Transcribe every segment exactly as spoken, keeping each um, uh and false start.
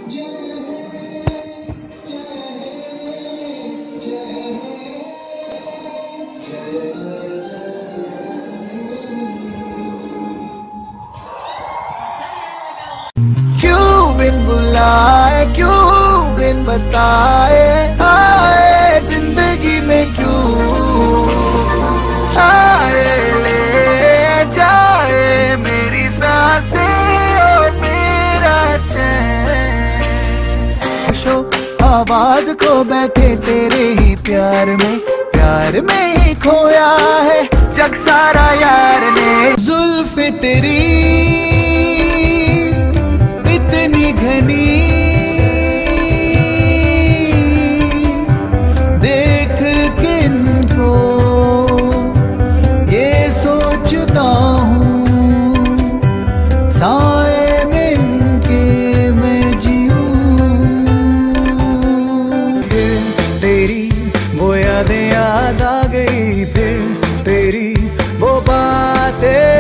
क्यों बिन बुलाए, क्यों बिन बताए आए जिंदगी में, क्यों आए ले जाए मेरी सांसें और मेरा चैन। शो आवाज को बैठे तेरे ही प्यार में, प्यार में ही खोया है जग सारा यार ने। जुल्फ़े तेरी इतनी घनी, देख के इनको ये सोचता हूँ साए में इनके मैं जीऊँ। फिर तेरी वो यादें याद आ गई, फिर तेरी वो बातें।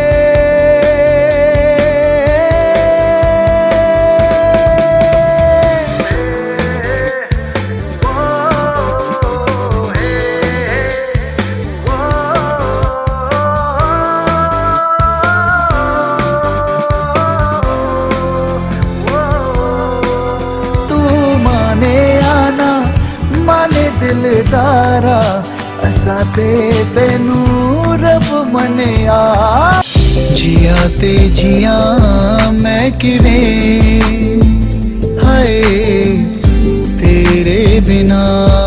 दिलदारा असाते तेनू रब मनिया। जिया ते जिया मैं किवें हाय तेरे बिना,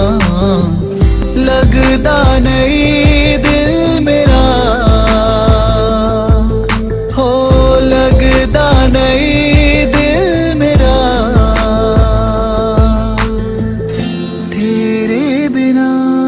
लगदा नहीं दिल मेरा हो, लगदा नहीं दिल मेरा तेरे बिना।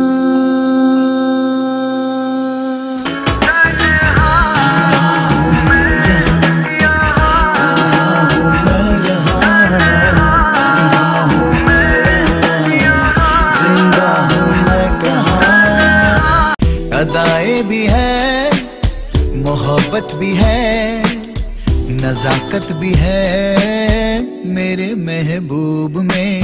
अदाएं भी है, मोहब्बत भी है, नजाकत भी है मेरे महबूब में।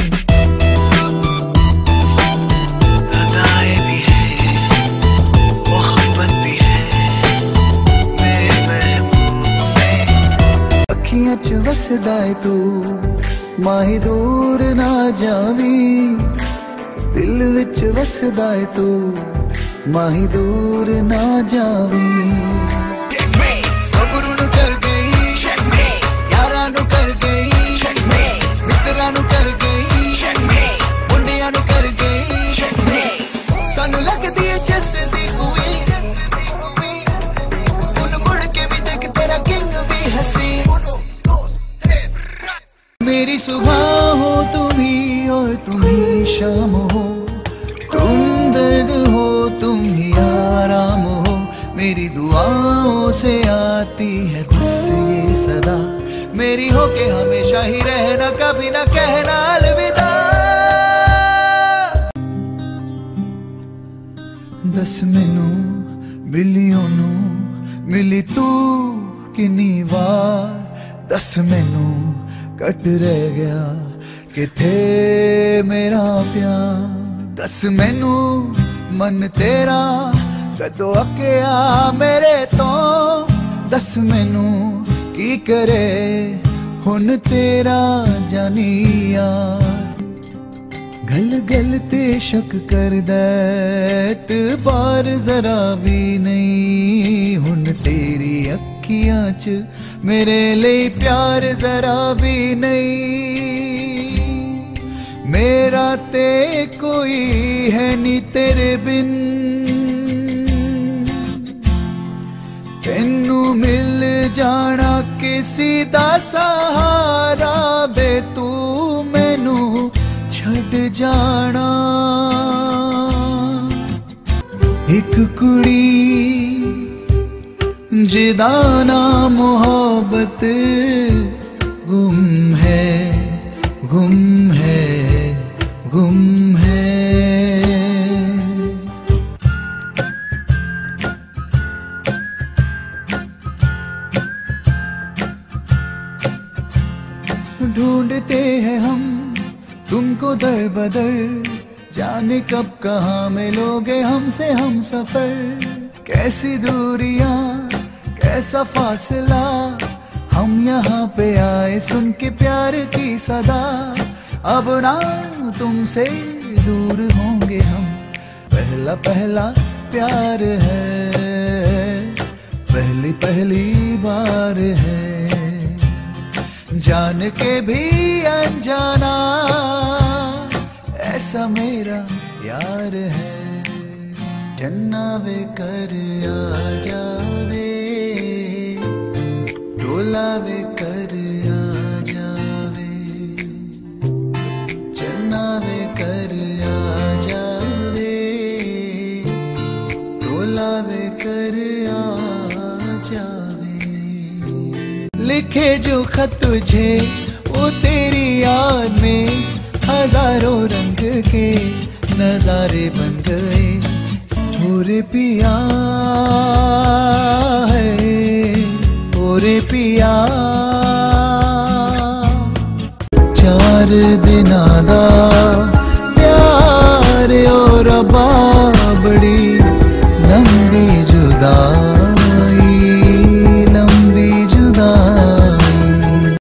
अदाएं भी है, मोहब्बत भी है मेरे महबूब में। अखियां च वसदा है तू माही दूर ना जावी, दिल विच वसदा है तू माही दूर ना जावी। खबरू नु कर गई यारा नु कर गई, मित्रा नु कर गई, मुंडिया नु कर गई। सानू लगदी है जिस दी कोई, उन मुड़ के भी देख तेरा किंग भी हंसी। मेरी सुबह हो तुम ही और तुम ही शाम हो, तुम दर्द हो तुम ही आराम हो। मेरी दुआओं से आती है बस ये सदा, मेरी हो के हमेशा ही रहना, कभी ना कहना अलविदा। दस मैनू मिलियों नू मिली तू किन्नी वार, दस मैनू कट रह गया किथे मेरा प्यार। दस मैनू मन तेरा कदों अकिया मेरे तो, दस मैनू की करे हुन तेरा जानिया। गल गल ते शक कर दैत बार जरा भी नहीं, हुन तेरी अखियां च मेरे लिए प्यार जरा भी नहीं। मेरा ते कोई है नी तेरे बिन, तेनू मिल जाना किसी दा सहारा, बे तू मैनू छड़ जाना। एक कुड़ी जिदा नाम मोहब्बत गुम है, गुम है, गुम है। ढूंढते हैं हम तुमको दर बदर, जाने कब कहाँ मिलोगे हमसे हम सफर। कैसी दूरियां कैसा फासला, हम यहाँ पे आए सुन के प्यार की सदा। अब ना तुमसे दूर होंगे हम, पहला पहला प्यार है, पहली पहली बार है। जान के भी अनजाना ऐसा मेरा यार है। चन्ना वे कर आ जावे, डोला वे कर आ जावे, चन्ना वे कर आ जावे, डोला वे कर आ जावे। लिखे जो खत तुझे वो तेरी याद में, हजारों रंग के नजारे बन गए। ओरे पिया है, ओरे पिया, चार दिना दा